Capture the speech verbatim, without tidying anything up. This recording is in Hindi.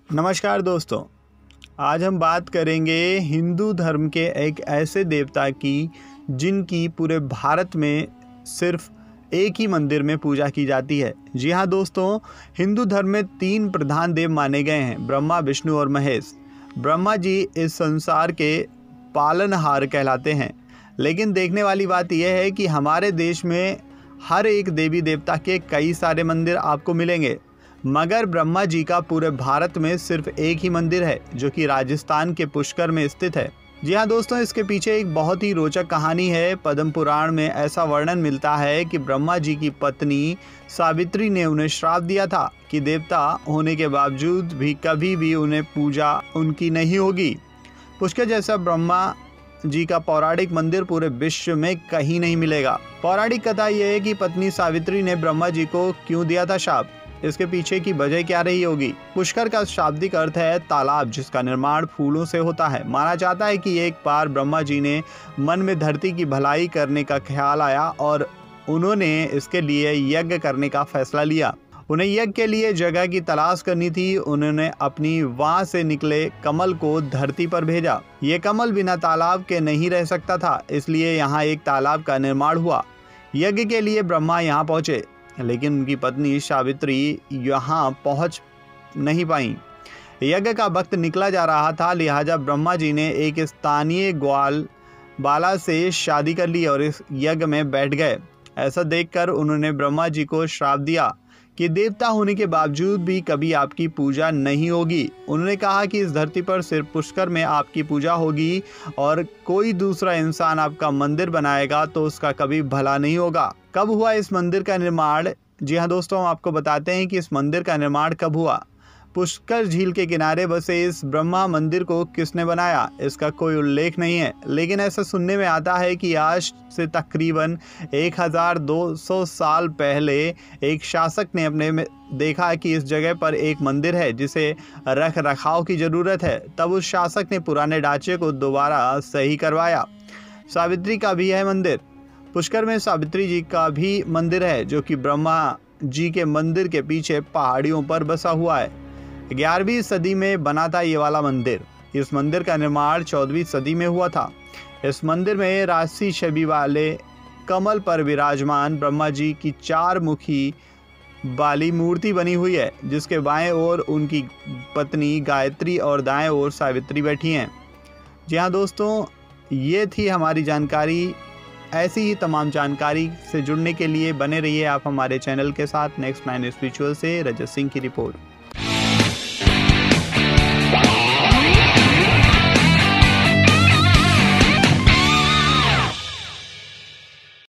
नमस्कार दोस्तों, आज हम बात करेंगे हिंदू धर्म के एक ऐसे देवता की जिनकी पूरे भारत में सिर्फ एक ही मंदिर में पूजा की जाती है। जी हाँ दोस्तों, हिंदू धर्म में तीन प्रधान देव माने गए हैं, ब्रह्मा, विष्णु और महेश। ब्रह्मा जी इस संसार के पालनहार कहलाते हैं। लेकिन देखने वाली बात यह है कि हमारे देश में हर एक देवी देवता के कई सारे मंदिर आपको मिलेंगे, मगर ब्रह्मा जी का पूरे भारत में सिर्फ एक ही मंदिर है जो कि राजस्थान के पुष्कर में स्थित है। जी हाँ दोस्तों, इसके पीछे एक बहुत ही रोचक कहानी है। पद्म पुराण में ऐसा वर्णन मिलता है कि ब्रह्मा जी की पत्नी सावित्री ने उन्हें श्राप दिया था कि देवता होने के बावजूद भी कभी भी उन्हें पूजा उनकी नहीं होगी। पुष्कर जैसा ब्रह्मा जी का पौराणिक मंदिर पूरे विश्व में कहीं नहीं मिलेगा। पौराणिक कथा यह है कि पत्नी सावित्री ने ब्रह्मा जी को क्यों दिया था शाप, इसके पीछे की वजह क्या रही होगी। पुष्कर का शाब्दिक अर्थ है तालाब, जिसका निर्माण फूलों से होता है। माना जाता है कि एक बार ब्रह्मा जी ने मन में धरती की भलाई करने का ख्याल आया और उन्होंने इसके लिए यज्ञ करने का फैसला लिया। उन्हें यज्ञ के लिए जगह की तलाश करनी थी। उन्होंने अपनी वहां से निकले कमल को धरती पर भेजा। ये कमल बिना तालाब के नहीं रह सकता था, इसलिए यहाँ एक तालाब का निर्माण हुआ। यज्ञ के लिए ब्रह्मा यहाँ पहुंचे, लेकिन उनकी पत्नी सावित्री यहाँ पहुंच नहीं पाई। यज्ञ का वक्त निकला जा रहा था, लिहाजा ब्रह्मा जी ने एक स्थानीय ग्वाल बाला से शादी कर ली और इस यज्ञ में बैठ गए। ऐसा देखकर उन्होंने ब्रह्मा जी को श्राप दिया कि देवता होने के बावजूद भी कभी आपकी पूजा नहीं होगी। उन्होंने कहा कि इस धरती पर सिर्फ पुष्कर में आपकी पूजा होगी और कोई दूसरा इंसान आपका मंदिर बनाएगा तो उसका कभी भला नहीं होगा। कब हुआ इस मंदिर का निर्माण? जी हाँ दोस्तों, हम आपको बताते हैं कि इस मंदिर का निर्माण कब हुआ। पुष्कर झील के किनारे बसे इस ब्रह्मा मंदिर को किसने बनाया, इसका कोई उल्लेख नहीं है। लेकिन ऐसा सुनने में आता है कि आज से तकरीबन एक हज़ार दो सौ साल पहले एक शासक ने अपने में देखा कि इस जगह पर एक मंदिर है जिसे रख रखाव की ज़रूरत है। तब उस शासक ने पुराने ढांचे को दोबारा सही करवाया। सावित्री का भी है मंदिर। पुष्कर में सावित्री जी का भी मंदिर है जो कि ब्रह्मा जी के मंदिर के पीछे पहाड़ियों पर बसा हुआ है। ग्यारहवीं सदी में बना था ये वाला मंदिर। इस मंदिर का निर्माण चौदहवीं सदी में हुआ था। इस मंदिर में राशि छवि वाले कमल पर विराजमान ब्रह्मा जी की चार मुखी वाली मूर्ति बनी हुई है, जिसके बाएं ओर उनकी पत्नी गायत्री और दाएं ओर सावित्री बैठी हैं। जी हाँ दोस्तों, ये थी हमारी जानकारी। ऐसी ही तमाम जानकारी से जुड़ने के लिए बने रहिए आप हमारे चैनल के साथ। नेक्स्ट नाइन स्पिरिचुअल से रजत सिंह की रिपोर्ट।